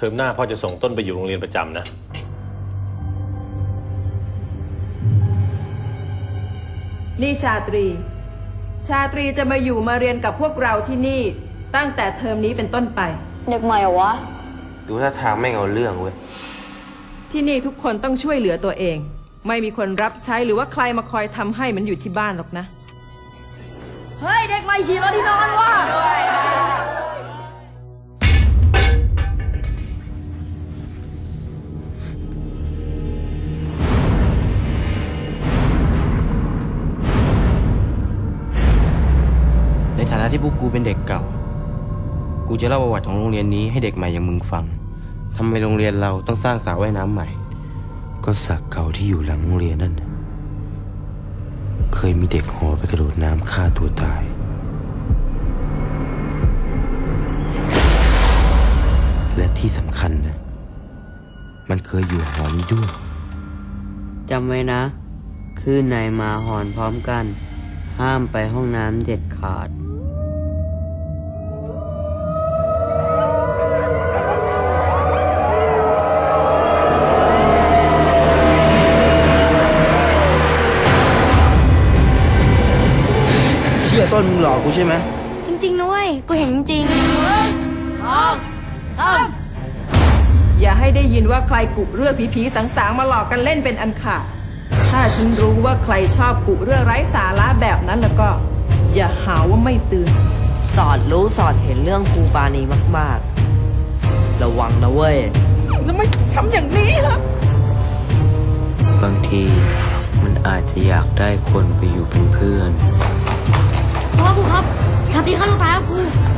อมหน้าพ่อจะส่งต้นไปอยู่โรงเรียนประจำนะนี่ชาตรีจะมาอยู่มาเรียนกับพวกเราที่นี่ตั้งแต่เทอมนี้เป็นต้นไปเด็กใหม่เหรอวะดูท่าทางไม่เอาเรื่องเว้ยที่นี่ทุกคนต้องช่วยเหลือตัวเองไม่มีคนรับใช้หรือว่าใครมาคอยทำให้มันอยู่ที่บ้านหรอกนะเฮ้ยเด็กใหม่ฉี่รถที่นอนว่ะในฐานะที่พวกกูเป็นเด็กเก่ากูจะเล่าประวัติของโรงเรียนนี้ให้เด็กใหม่อย่างมึงฟังทำไมโรงเรียนเราต้องสร้างสระว่ายน้ำใหม่ก็สระเก่าที่อยู่หลังโรงเรียนนั่นเคยมีเด็กหอไปกระโดดน้ำฆ่าตัวตายและที่สำคัญนะมันเคยอยู่หอนี้ด้วยจำไว้นะคืนไหนมาหอนพร้อมกันห้ามไปห้องน้ำเด็ดขาดเชื่อต้นมึงหลอกกูใช่ไหมจริงๆนะเว้ยกูเห็นจริงอย่าให้ได้ยินว่าใครกุเรื่องผีๆสางๆมาหลอกกันเล่นเป็นอันขาดถ้าฉันรู้ว่าใครชอบกุเรื่องไร้สาระแบบนั้นแล้วก็อย่าหาว่าไม่เตือนสอดรู้สอดเห็นเรื่องครูปานีมากๆระวังนะเว้ยแล้วไม่ทำอย่างนี้ครับบางทีมันอาจจะอยากได้คนไปอยู่เป็นเพื่อนครูครับชาตรีฆ่าตัวตายครับครู